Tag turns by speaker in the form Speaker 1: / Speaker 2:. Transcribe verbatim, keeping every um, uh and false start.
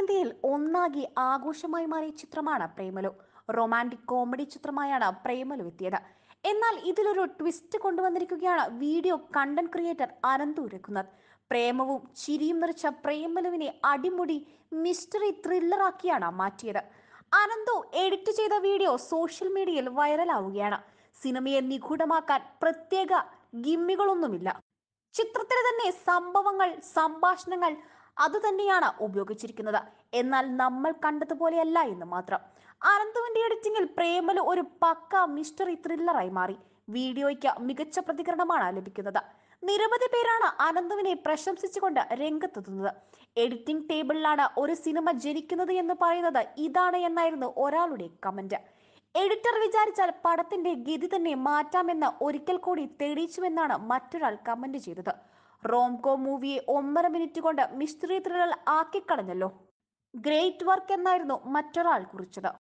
Speaker 1: ഉത്തരേന്ത്യയിൽ ഒന്നാകെ ആഘോഷമായി മാറിയ ചിത്രമാണ് പ്രേമലു. റൊമാൻറ്റിക് കോമഡി ചിത്രമായാണ് പ്രേമലു എത്തിയത്. എന്നാൽ ഇതിലൊരു ട്വിസ്റ്റ് കൊണ്ടുവന്നിരിക്കുകയാണ് video content creator Ananthu Raghunath. പ്രേമവും ചിരിയും നിറച്ച പ്രേമലുവിനെ അടിമുടി മിസ്റ്ററി ത്രില്ലറാക്കിയാണ് മാറ്റിയത്. അനന്തു എഡിറ്റ് ചെയ്ത വീഡിയോ സോഷ്യൽ മീഡിയയിൽ വൈറലാവുകയാണ്. സിനിമയെ നിഗൂഢമാക്കാൻ പ്രത്യേക ഗിമ്മികളൊന്നുമില്ല. ചിത്രത്തിലെ തന്നെ സംഭവങ്ങൾ, സംഭാഷണങ്ങൾ അതുതന്നെയാണ് ഉപയോഗിച്ചിരിക്കുന്നത്. എന്നാൽ നമ്മൾ കണ്ടതുപോലെയല്ല എന്ന് മാത്രം. അനന്തുവിന്റെ എഡിറ്റിംഗിൽ പ്രേമലു ഒരു പക്ക മിസ്റ്ററി ത്രില്ലറായി മാറി. വീഡിയോയ്ക്ക് മികച്ച പ്രതികരണമാണ് ലഭിക്കുന്നത്. നിരവധി പേരാണ് അനന്തുവിനെ പ്രശംസിച്ചുകൊണ്ട് രംഗത്തെത്തുന്നത്. എഡിറ്റിംഗ് ടേബിളിലാണ് ഒരു സിനിമ ജനിക്കുന്നത് എന്ന് പറയുന്നത് ഇതാണ് എന്നായിരുന്നു ഒരാളുടെ കമന്റ്. എഡിറ്റർ വിചാരിച്ചാൽ പടത്തിന്റെ ഗതി തന്നെ മാറ്റാമെന്ന് ഒരിക്കൽ കൂടി തെളിയിച്ചുവെന്നാണ് മറ്റൊരാൾ കമന്റ് ചെയ്തത്. റോംകോ മൂവിയെ ഒന്നര മിനിറ്റ് കൊണ്ട് മിസ്റ്ററി ത്രില്ലർ ആക്കിക്കളഞ്ഞല്ലോ, ഗ്രേറ്റ് വർക്ക് എന്നായിരുന്നു മറ്റൊരാൾ കുറിച്ചത്.